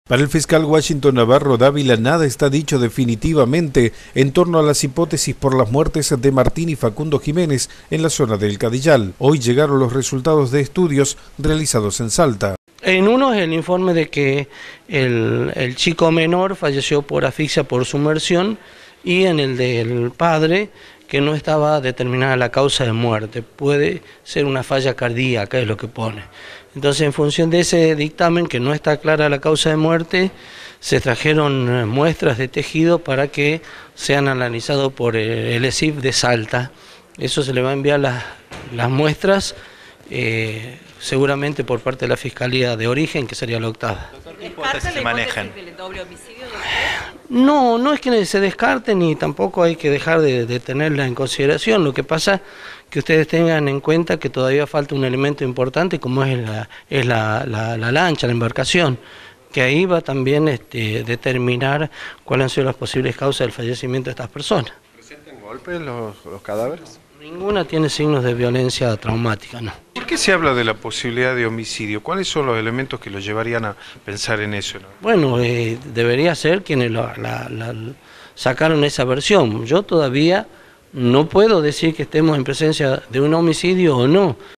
Para el fiscal Washington Navarro Dávila, nada está dicho definitivamente en torno a las hipótesis por las muertes de Martín y Facundo Jiménez en la zona del Cadillal. Hoy llegaron los resultados de estudios realizados en Salta. En uno es el informe de que el chico menor falleció por asfixia por sumersión, y en el del padre que no estaba determinada la causa de muerte, puede ser una falla cardíaca, es lo que pone. Entonces, en función de ese dictamen, que no está clara la causa de muerte, se trajeron muestras de tejido para que sean analizados por el ESIF de Salta. Eso se le va a enviar las muestras, seguramente por parte de la Fiscalía de Origen, que sería la octava. ¿Qué hipótesis se manejan? ¿Del doble homicidio? No es que se descarte, ni tampoco hay que dejar de tenerla en consideración. Lo que pasa es que ustedes tengan en cuenta que todavía falta un elemento importante, como es la lancha, la embarcación, que ahí va también determinar cuáles han sido las posibles causas del fallecimiento de estas personas. ¿Presentan golpes los cadáveres? Ninguna tiene signos de violencia traumática, no. ¿Por qué se habla de la posibilidad de homicidio? ¿Cuáles son los elementos que los llevarían a pensar en eso? Bueno, debería ser quienes sacaron esa versión. Yo todavía no puedo decir que estemos en presencia de un homicidio o no.